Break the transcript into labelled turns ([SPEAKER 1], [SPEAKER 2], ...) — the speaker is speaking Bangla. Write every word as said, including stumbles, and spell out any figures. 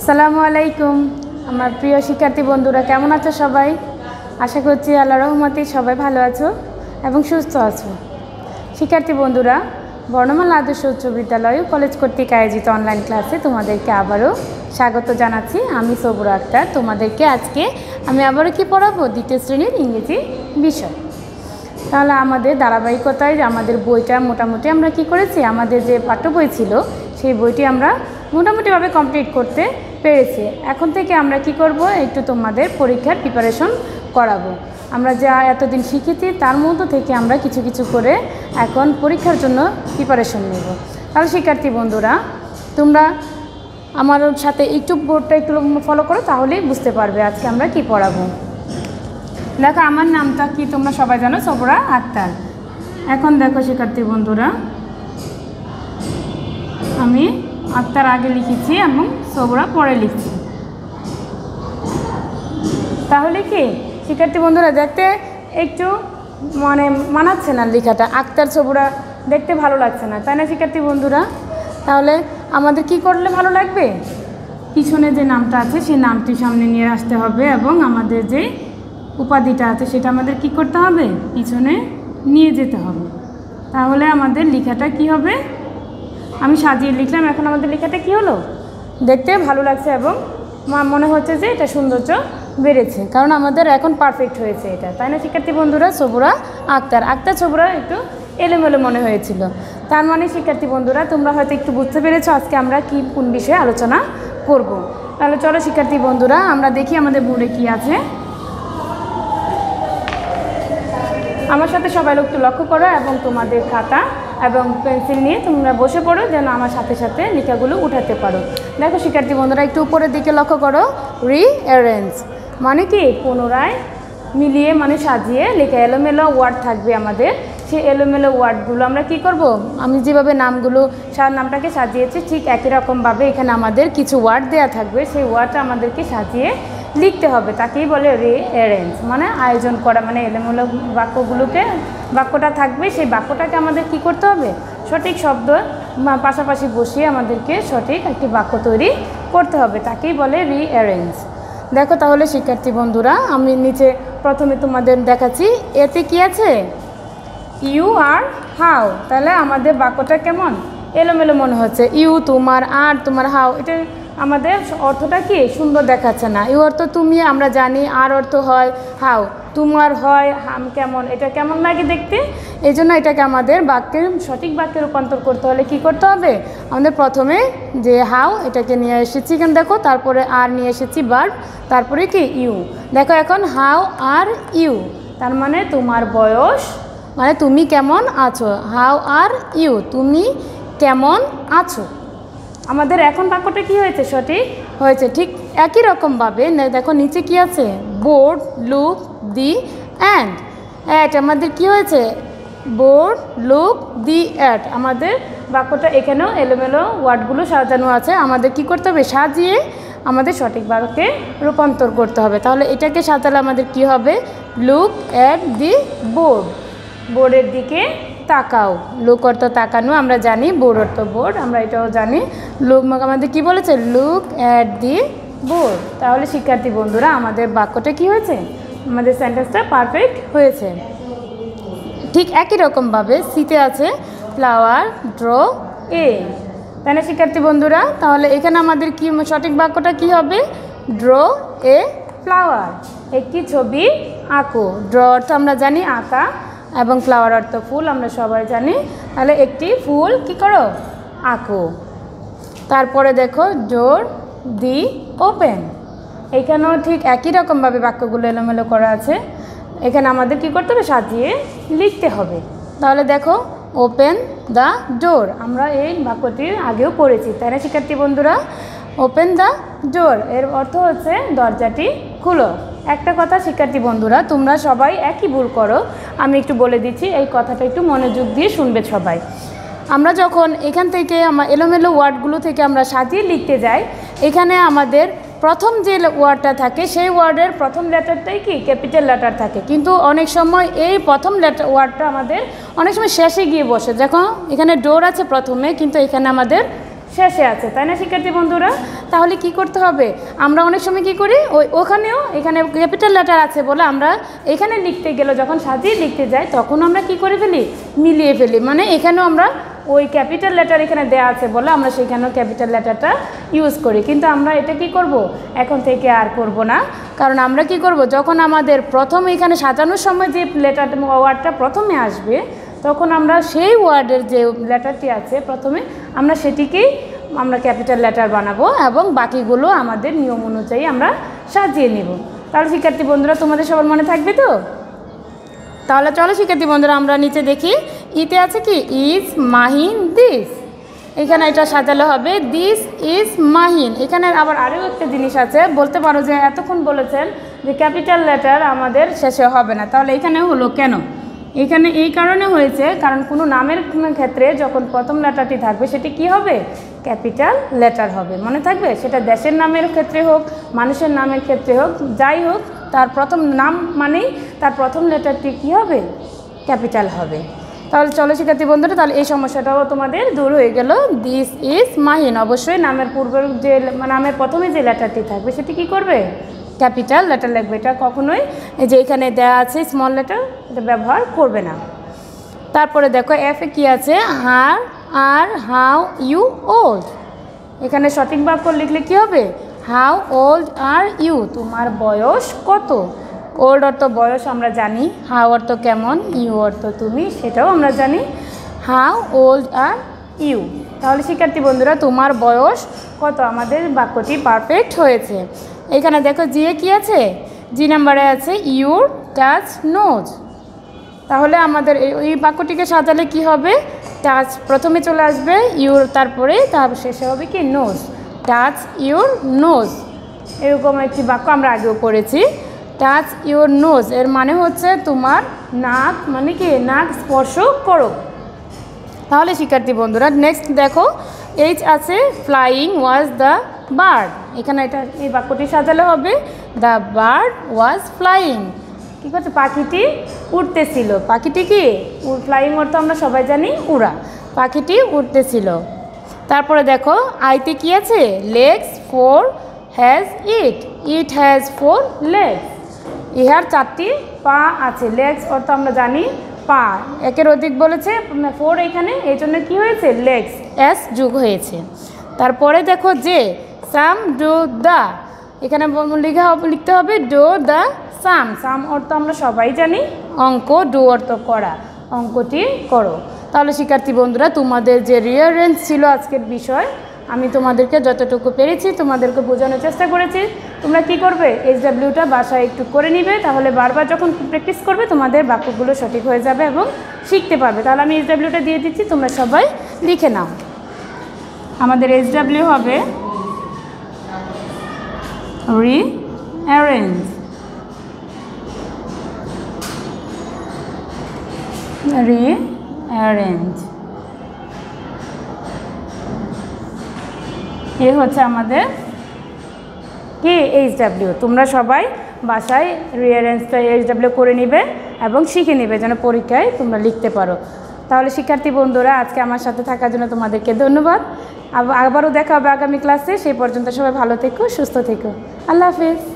[SPEAKER 1] আসসালামু আলাইকুম আমার প্রিয় শিক্ষার্থী বন্ধুরা, কেমন আছো সবাই? আশা করছি আল্লাহর রহমতে সবাই ভালো আছো এবং সুস্থ আছো। শিক্ষার্থী বন্ধুরা, বর্ণমালা আদর্শ উচ্চ বিদ্যালয় কলেজ কর্তৃক আয়োজিত অনলাইন ক্লাসে তোমাদেরকে আবারও স্বাগত জানাচ্ছি। আমি সবুরা আক্তার। তোমাদেরকে আজকে আমি আবারও কি পড়াবো? দ্বিতীয় শ্রেণীর ইংরেজি বিষয়। তাহলে আমাদের ধারাবাহিকতায় আমাদের বইটা মোটামুটি আমরা কি করেছি, আমাদের যে পাঠ্য বই ছিল সেই বইটি আমরা মোটামুটিভাবে কমপ্লিট করতে পেরেছি। এখন থেকে আমরা কি করব, একটু তোমাদের পরীক্ষার প্রিপারেশন করাবো। আমরা যা এতদিন শিখেছি তার মধ্যে থেকে আমরা কিছু কিছু করে এখন পরীক্ষার জন্য প্রিপারেশন নেব। তাহলে শিক্ষার্থী বন্ধুরা, তোমরা আমার সাথে একটু বোর্ডটা একটু ফলো করো, তাহলেই বুঝতে পারবে আজকে আমরা কি পড়াবো। দেখো, আমার নামটা কি তোমরা সবাই জানো, সবুরা আক্তার। এখন দেখো শিক্ষার্থী বন্ধুরা, আমি আক্তার আগে লিখেছি এবং সবুরা পরে লিখছি। তাহলে কি শিক্ষার্থী বন্ধুরা, দেখতে একটু মানে মানাচ্ছে না লেখাটা, আক্তার সবুরা দেখতে ভালো লাগছে না, তাই না শিক্ষার্থী বন্ধুরা? তাহলে আমাদের কি করলে ভালো লাগবে? পিছনে যে নামটা আছে সেই নামটি সামনে নিয়ে আসতে হবে এবং আমাদের যে উপাধিটা আছে সেটা আমাদের কি করতে হবে, পিছনে নিয়ে যেতে হবে। তাহলে আমাদের লেখাটা কি হবে? আমি সাজিয়ে লিখলাম, এখন আমাদের লেখাটা কি হলো, দেখতে ভালো লাগছে এবং মনে হচ্ছে যে এটা সৌন্দর্য বেড়েছে, কারণ আমাদের এখন পারফেক্ট হয়েছে এটা, তাই না শিক্ষার্থী বন্ধুরা? সবুরা আক্তার আক্তার সবুরা একটু এলোমেলো মনে হয়েছিল। তার মানে শিক্ষার্থী বন্ধুরা, তোমরা হয়তো একটু বুঝতে পেরেছো আজকে আমরা কি কোন বিষয়ে আলোচনা করব। তাহলে চলো শিক্ষার্থী বন্ধুরা, আমরা দেখি আমাদের বোর্ডে কি আছে। আমার সাথে সবাই একটু লক্ষ্য করো এবং তোমাদের খাতা এবং পেন্সিল নিয়ে তোমরা বসে পড়ো, যেন আমার সাথে সাথে লেখাগুলো উঠাতে পারো। দেখো শিক্ষার্থী বন্ধুরা, একটু উপরের দিকে লক্ষ্য করো, রিঅ্যারেঞ্জ মানে কি পুনরায় মিলিয়ে মানে সাজিয়ে লেখা। এলোমেলো ওয়ার্ড থাকবে আমাদের, সেই এলোমেলো ওয়ার্ডগুলো আমরা কি করব, আমি যেভাবে নামগুলো নামটাকে সাজিয়েছি ঠিক একই রকমভাবে এখানে আমাদের কিছু ওয়ার্ড দেওয়া থাকবে, সেই ওয়ার্ডটা আমাদেরকে সাজিয়ে লিখতে হবে। তাকেই বলে রিঅ্যারেঞ্জ, মানে আয়োজন করা, মানে এলোমেলো বাক্যগুলোকে বাক্যটা থাকবে, সেই বাক্যটাকে আমাদের কি করতে হবে, সঠিক শব্দ পাশাপাশি বসিয়ে আমাদেরকে সঠিক একটি বাক্য তৈরি করতে হবে, তাকেই বলে রিঅ্যারেঞ্জ। দেখো তাহলে শিক্ষার্থী বন্ধুরা, আমি নিচে প্রথমে তোমাদের দেখাচ্ছি, এতে কি আছে, ইউ আর হাউ। তাহলে আমাদের বাক্যটা কেমন এলোমেলো মনে হচ্ছে, ইউ তোমার, আর তোমার, হাউ এটা আমাদের অর্থটা কি সুন্দর দেখাচ্ছে না। ইউ অর্থ তুমি, আমরা জানি, আর অর্থ হয় হাউ, তোমার হয় হাম, কেমন এটা কেমন লাগে দেখতে। এই জন্য এটাকে আমাদের বাক্যের সঠিক বাক্যে রূপান্তর করতে হলে কি করতে হবে, আমাদের প্রথমে যে হাউ এটাকে নিয়ে এসেছি কেন দেখো, তারপরে আর নিয়ে এসেছি ভার্ব, তারপরে কি ইউ। দেখো এখন হাউ আর ইউ, তার মানে তোমার বয়স মানে তুমি কেমন আছো, হাউ আর ইউ তুমি কেমন আছো। আমাদের এখন বাক্যটা কি হয়েছে, সঠিক হয়েছে। ঠিক একই রকমভাবে দেখো নিচে কি আছে, board, look, the, and at. আমাদের কি হয়েছে, বোর্ড, লুক, দি, অ্যাট। আমাদের বাক্যটা এখানেও এলোমেলো ওয়ার্ডগুলো সাজানো আছে, আমাদের কি করতে হবে, সাজিয়ে আমাদের সঠিক বাক্যে রূপান্তর করতে হবে। তাহলে এটাকে সাজালে আমাদের কি হবে, লুক অ্যাট দি বোর্ড, বোর্ডের দিকে তাকাও। লুক অর্থ তাকানো আমরা জানি, বোর্ড অর্থ বোর্ড আমরা এটাও জানি। লুক আমাদের কি বলেছে, লুক অ্যাট দি বোর্ড। তাহলে শিক্ষার্থী বন্ধুরা, আমাদের বাক্যটা কি হয়েছে, আমাদের সেন্টেন্সটা পারফেক্ট হয়েছে। ঠিক একই রকমভাবে সিতে আছে ফ্লাওয়ার, ড্র এ, তাই না শিক্ষার্থী বন্ধুরা? তাহলে এখানে আমাদের কি সঠিক বাক্যটা কি হবে, ড্র এ ফ্লাওয়ার, একটি ছবি আঁকো। ড্র অর্থ আমরা জানি আঁকা এবং ফ্লাওয়ার অর্থ ফুল আমরা সবাই জানি। তাহলে একটি ফুল কি করো, আঁকো। তারপরে দেখো ডোর, দি, ওপেন। এখানেও ঠিক একই রকমভাবে বাক্যগুলো এলোমেলো করা আছে, এখানে আমাদের কি করতে হবে, সাজিয়ে লিখতে হবে। তাহলে দেখো ওপেন দ্য ডোর, আমরা এই বাক্যটি আগেও পড়েছি, তাই না শিক্ষার্থী বন্ধুরা? ওপেন দ্য ডোর এর অর্থ হচ্ছে দরজাটি খুলো। একটা কথা শিক্ষার্থী বন্ধুরা, তোমরা সবাই একই ভুল করো, আমি একটু বলে দিচ্ছি, এই কথাটা একটু মনোযোগ দিয়ে শুনবে সবাই। আমরা যখন এখান থেকে আমার এলোমেলো ওয়ার্ডগুলো থেকে আমরা সাজিয়ে লিখতে যাই, এখানে আমাদের প্রথম যে ওয়ার্ডটা থাকে সেই ওয়ার্ডের প্রথম লেটারটাই কি ক্যাপিটাল লেটার থাকে, কিন্তু অনেক সময় এই প্রথম লেটার ওয়ার্ডটা আমাদের অনেক সময় শেষে গিয়ে বসে। দেখো এখানে ডোর আছে প্রথমে, কিন্তু এখানে আমাদের শেষে আছে, তাই না শিক্ষার্থী বন্ধুরা? তাহলে কি করতে হবে, আমরা অনেক সময় কি করি, ওই ওখানেও এখানে ক্যাপিটাল লেটার আছে বলে আমরা এখানে লিখতে গেলে যখন সাজিয়ে লিখতে যাই তখন আমরা কি করে ফেলি, মিলিয়ে ফেলি। মানে এখানেও আমরা ওই ক্যাপিটাল লেটার এখানে দেওয়া আছে বলে আমরা সেখানেও ক্যাপিটাল লেটারটা ইউজ করি, কিন্তু আমরা এটা কি করব, এখন থেকে আর করব না। কারণ আমরা কি করব, যখন আমাদের প্রথম এখানে সাজানোর সময় যে লেটার ওয়ার্ডটা প্রথমে আসবে তখন আমরা সেই ওয়ার্ডের যে লেটারটি আছে প্রথমে আমরা সেটিকেই আমরা ক্যাপিটাল লেটার বানাবো এবং বাকিগুলো আমাদের নিয়ম অনুযায়ী আমরা সাজিয়ে নিব। তাহলে শিক্ষার্থী বন্ধুরা তোমাদের সবার মনে থাকবে তো? তাহলে চলো শিক্ষার্থী বন্ধুরা আমরা নিচে দেখি, ইতে আছে কি ইজ মাহিন দিস, এখানে এটা সাজালে হবে দিস ইজ মাহিন। এখানে আবার আরও একটা জিনিস আছে, বলতে পারো যে এতক্ষণ বলেছেন যে ক্যাপিটাল লেটার আমাদের শেষে হবে না, তাহলে এখানে হলো কেন? এখানে এই কারণে হয়েছে কারণ কোনো নামের ক্ষেত্রে যখন প্রথম লেটারটি থাকবে সেটি কি হবে, ক্যাপিটাল লেটার হবে। মনে থাকবে, সেটা দেশের নামের ক্ষেত্রে হোক, মানুষের নামের ক্ষেত্রে হোক, যাই হোক তার প্রথম নাম মানেই তার প্রথম লেটারটি কি হবে, ক্যাপিটাল হবে। তাহলে চলো শিক্ষার্থী বন্ধুরা, তাহলে এই সমস্যাটাও তোমাদের দূর হয়ে গেল। দিস ইজ মাহিন, অবশ্যই নামের পূর্বের যে নামের প্রথমে যে লেটারটি থাকবে সেটি কি করবে, ক্যাপিটাল লেটার লিখবে। এটা কখনোই যে এখানে দেওয়া আছে স্মল লেটার এটা ব্যবহার করবে না। তারপরে দেখো এফে কি আছে, her are how you old, এখানে সঠিক বাক্য লিখলে কি হবে, হাউ ওল্ড আর ইউ, তোমার বয়স কত। ওল্ড অর্থ বয়স আমরা জানি, হাউ অর্থ কেমন, ইউ অর্থ তুমি, সেটাও আমরা জানি। হাউ ওল্ড আর ইউ, তাহলে শিক্ষার্থী বন্ধুরা তোমার বয়স কত, আমাদের বাক্যটি পারফেক্ট হয়েছে। এখানে দেখো জিয়ে কি আছে, জি নাম্বারে আছে ইউর টাচ নোজ, তাহলে আমাদের এই বাক্যটিকে সাজালে কি হবে, টাচ প্রথমে চলে আসবে ইউর, তারপরে তার শেষে হবে কি নোজ, টাচ ইউর নোজ। এরকম একটি বাক্য আমরা আগেও পড়েছি, টাচ ইউর নোজ এর মানে হচ্ছে তোমার নাক, মানে কি নাক স্পর্শ করো। তাহলে শিক্ষার্থী বন্ধুরা নেক্সট দেখো এইচ আছে ফ্লাইং ওয়াজ দ্য বার্ড, এখানে এটা এই বাক্যটি সাজালে হবে দ্য বার্ড ওয়াজ ফ্লাইং, কী করছে, পাখিটি উড়তেছিল। পাখিটি কি, ফ্লাইং অর্থ আমরা সবাই জানি উড়া, পাখিটি উড়তেছিল। তারপরে দেখো আইতে কি আছে, legs four has it, it has four legs, ইহার চারটি পা আছে। লেগস অর্থ আমরা জানি পা, একের অধিক বলেছে ফোর এখানে, এই জন্য কী হয়েছে, লেগস এস যোগ হয়েছে। তারপরে দেখো যে সাম ডু দ্য, এখানে লিখা লিখতে হবে ডো দ্য সাম, সাম অর্থ আমরা সবাই জানি অঙ্ক, ডু অর্থ করা, অঙ্কটি করো। তাহলে শিক্ষার্থী বন্ধুরা তোমাদের যে রিয়ারেঞ্জ ছিল আজকের বিষয়, আমি তোমাদেরকে যতটুকু পেরেছি তোমাদেরকে বোঝানোর চেষ্টা করেছি। তোমরা কি করবে, এইচ ডাব্লিউটা বাসায় একটু করে নিবে, তাহলে বারবার যখন প্র্যাকটিস করবে তোমাদের বাক্যগুলো সঠিক হয়ে যাবে এবং শিখতে পারবে। তাহলে আমি এইচ ডাব্লিউটা দিয়ে দিচ্ছি, তোমরা সবাই লিখে নাও। আমাদের এইচ ডাব্লিউ হবে রি-অ্যারেঞ্জ, রি-অ্যারেঞ্জ এ হচ্ছে আমাদের কি এইচ ডাব্লিউ। তোমরা সবাই বাসায় রিঅ্যারেঞ্জটা এইচ ডাব্লিউ করে নিবে এবং শিখে নিবে যেন পরীক্ষায় তোমরা লিখতে পারো। তাহলে শিক্ষার্থী বন্ধুরা আজকে আমার সাথে থাকার জন্য তোমাদেরকে ধন্যবাদ। আবারও দেখা হবে আগামী ক্লাসে, সেই পর্যন্ত সবাই ভালো থেকো, সুস্থ থেকো, আল্লাহ হাফেজ।